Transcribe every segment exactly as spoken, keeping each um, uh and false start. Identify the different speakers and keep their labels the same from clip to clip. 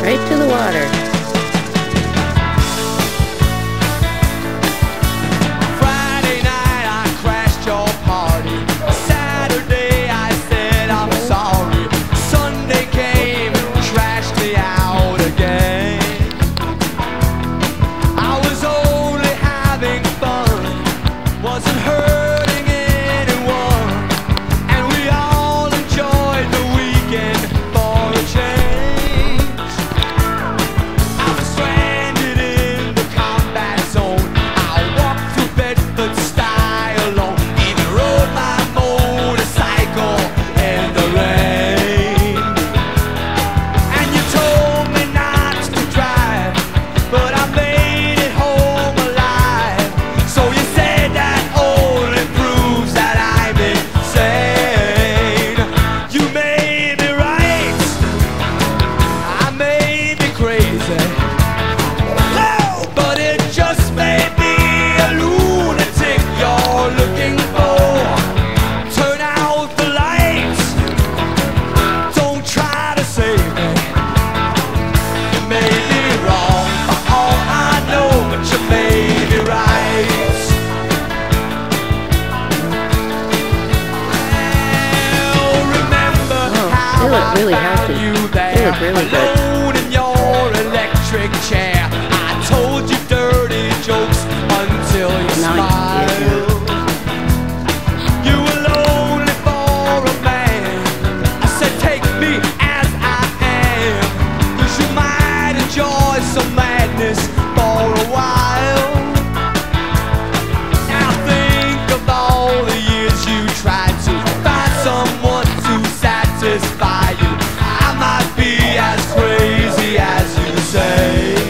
Speaker 1: Right to the water.
Speaker 2: Friday night I crashed your party. Saturday I said I'm sorry. Sunday came, trashed me out again. I was only having fun, wasn't hurting anyone, and we all enjoyed the weekend for a change. I was stranded in the combat zone. I walked through Bedford style alone, even rode my motorcycle in the rain. And you told me not to drive, but I made it home alive. So you said that only proves that I'm insane. You made me right, I may be crazy, no, but it just may be a lunatic you're looking for. Turn out the lights, don't try to save me. You may be wrong for all I know, but you may be right. Well, remember how
Speaker 1: they look
Speaker 2: I
Speaker 1: really
Speaker 2: found
Speaker 1: healthy.
Speaker 2: you
Speaker 1: They
Speaker 2: there,
Speaker 1: look really good.
Speaker 2: alone in your electric chair. I told you dirty jokes until you
Speaker 1: Now you can see it,
Speaker 2: smiled. You were lonely for a man. I said take me as I am, 'cause you might enjoy some madness for a while. Now think of all the years you tried to find someone to satisfy you. I might be as crazy as you say.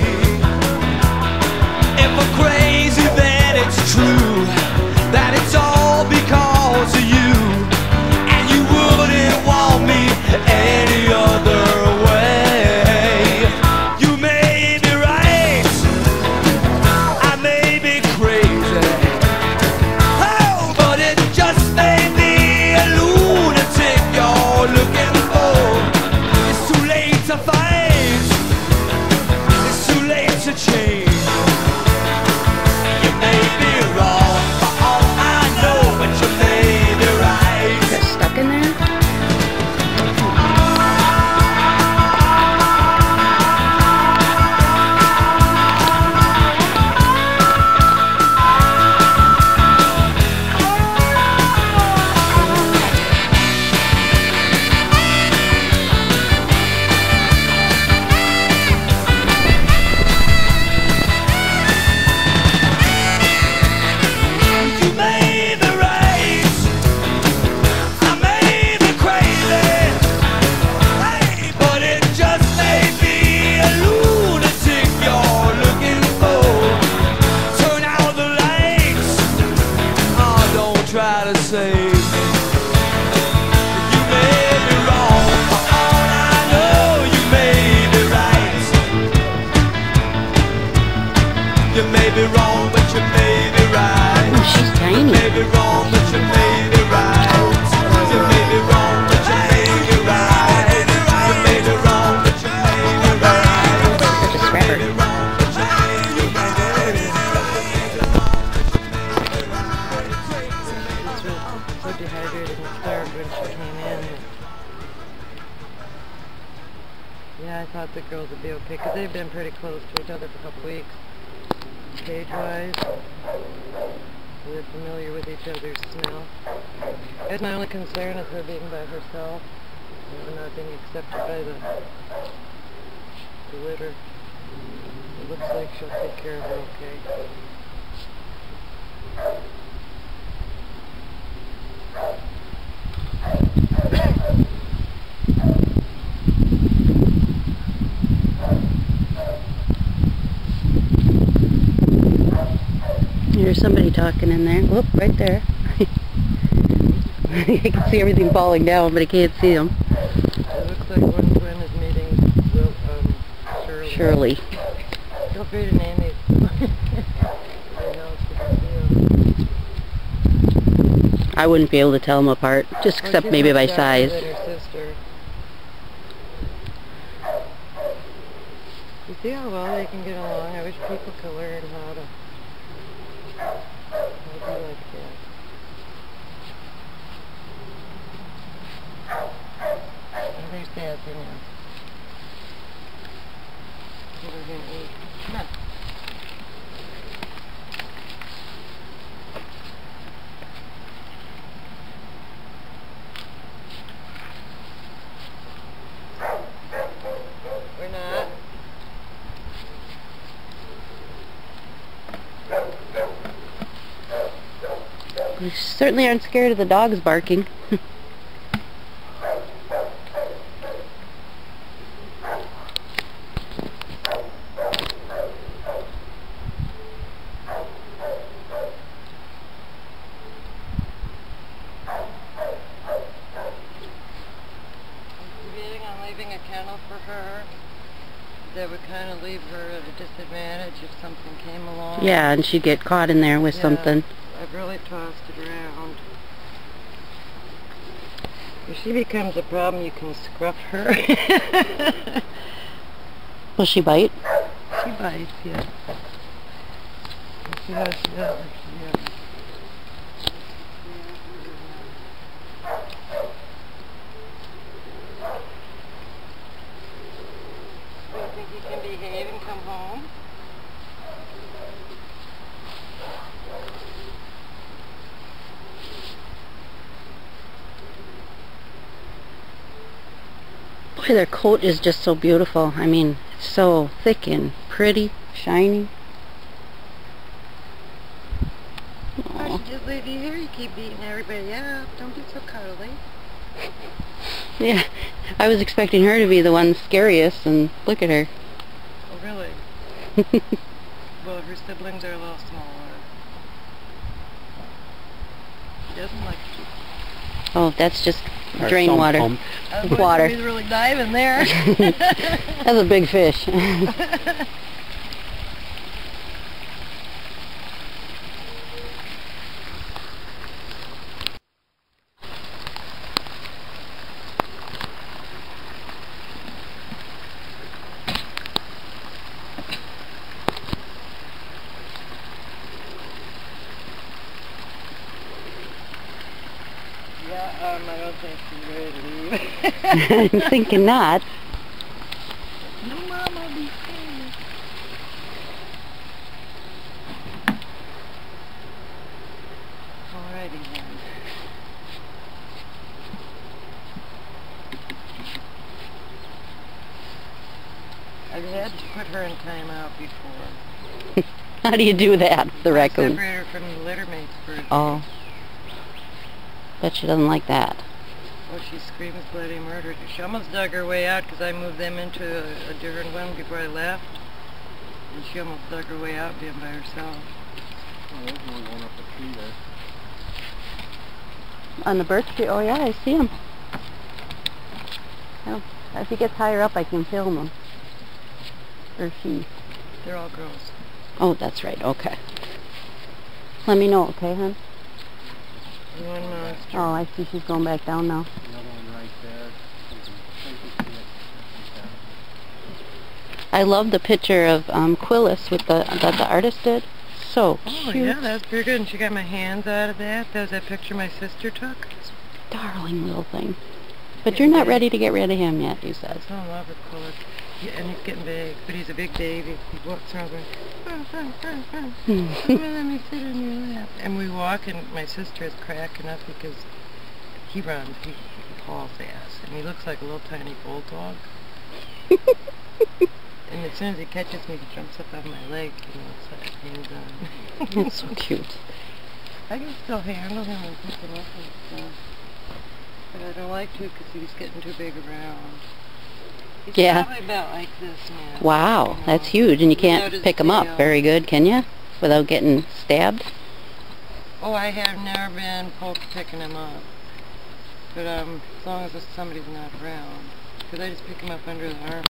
Speaker 2: If I'm crazy, then it's true that it's all because of you, and you wouldn't want me any other way. You may be right, I may be crazy, oh, but it just may be a lunatic you're looking for. It's too late to fight, it's too late to change. You may be wrong for all I know, but you may be right.
Speaker 1: Is it stuck in there?
Speaker 2: You may be right, I may be crazy, hey, but it just may be a lunatic you're looking for. Turn out the lights, oh, don't try to save me. You may be wrong, for all I know, you may be right. You may be wrong, but you may be right.
Speaker 1: Oh, she's tiny.
Speaker 2: You may be wrong, but you may be right. You may be wrong, but you may be right. You may be wrong, but you may be right.
Speaker 1: Such a scrapper.
Speaker 2: You may be wrong, but you may be
Speaker 3: So dehydrated and starved when she came in. Yeah, I thought the girls would be okay, because they've been pretty close to each other for a couple weeks, cage-wise. So they're familiar with each other's smell. And my only concern is her being by herself, and not being accepted by the, the litter. It looks like she'll take care of her okay.
Speaker 1: There's somebody talking in there. Whoop, right there. I can see everything falling down, but I can't see them.
Speaker 3: It looks like one twin is meeting Will, um, Shirley.
Speaker 1: Shirley.
Speaker 3: Feel free to name these. Everybody else you can see them.
Speaker 1: I wouldn't be able to tell them apart, just
Speaker 3: Oh,
Speaker 1: except
Speaker 3: she's
Speaker 1: maybe
Speaker 3: much
Speaker 1: by
Speaker 3: darker
Speaker 1: size.
Speaker 3: than her sister. You see how well they can get along? I wish people could learn how to, how to be like that. And there's Dad in there. What are we going to eat? Come on. We're not.
Speaker 1: We certainly aren't scared of the dogs barking.
Speaker 3: Debating on leaving a kennel for her that would kind of leave her at a disadvantage if something came along.
Speaker 1: Yeah, and she'd get caught in there with
Speaker 3: Yeah,
Speaker 1: something.
Speaker 3: I've really tossed it around. If she becomes a problem, you can scruff her.
Speaker 1: Will she bite?
Speaker 3: She bites, yeah. See how she does it, yeah. Do you think he can behave and come home?
Speaker 1: Boy, their coat is just so beautiful. I mean, it's so thick and pretty, shiny.
Speaker 3: I should just leave you here. You keep beating everybody up. Don't be so cuddly.
Speaker 1: Yeah, I was expecting her to be the one scariest, and look at her.
Speaker 3: Oh, really? Well, her siblings are a little smaller. She doesn't like to.
Speaker 1: Oh, that's just
Speaker 4: Or
Speaker 1: drain
Speaker 4: sump
Speaker 1: water.
Speaker 4: pump.
Speaker 1: Water.
Speaker 3: He's really diving there.
Speaker 1: That's a big fish.
Speaker 3: Yeah, um, I don't think she's ready to leave.
Speaker 1: I'm thinking not.
Speaker 3: No, Mom, I'll be scared. Alrighty then. I've had to put her in timeout before.
Speaker 1: How do you do that, the raccoon?
Speaker 3: Separate her from the litter mates first.
Speaker 1: Oh. Bet she doesn't like that.
Speaker 3: Oh, she screams bloody murder. She almost dug her way out because I moved them into a, a different one before I left. And she almost dug her way out being by herself.
Speaker 4: Oh, there's one going up the tree there.
Speaker 1: On the birch tree? Oh yeah, I see him. Well, if he gets higher up, I can film him. Or she.
Speaker 3: They're all girls.
Speaker 1: Oh, that's right. Okay. Let me know, okay, hon?
Speaker 3: And one monster.
Speaker 1: Oh, I see she's going back down now.
Speaker 4: Another one right there. You can- you can see it like that.
Speaker 1: I love the picture of um, Quillis with the that the artist did. So
Speaker 3: Oh,
Speaker 1: cute.
Speaker 3: yeah, that's pretty good. And she got my hands out of that. That was that picture my sister took.
Speaker 1: Darling little thing. But you're not ready to get rid of him yet, you said.
Speaker 3: I'm so in love with Quillis. Yeah, and he's getting big, but he's a big baby. He walks around going, ah, ah, ah, ah. Come on, let me sit on your lap. And we walk, and my sister is cracking up because he runs. He, he hauls ass, and he looks like a little tiny bulldog. And as soon as he catches me, he jumps up on my leg, you know, it's like hands on.
Speaker 1: That's so cute.
Speaker 3: I can still handle him and pick him up and stuff. But I don't like to because he's getting too big around. He's
Speaker 1: Yeah.
Speaker 3: probably about like this, man.
Speaker 1: Wow,
Speaker 3: You know,
Speaker 1: that's huge, and you
Speaker 3: without
Speaker 1: can't
Speaker 3: his
Speaker 1: pick him up
Speaker 3: tail.
Speaker 1: very good, can you? Without getting stabbed?
Speaker 3: Oh, I have never been poked picking him up. But um, as long as somebody's not around. Because I just pick him up under the arm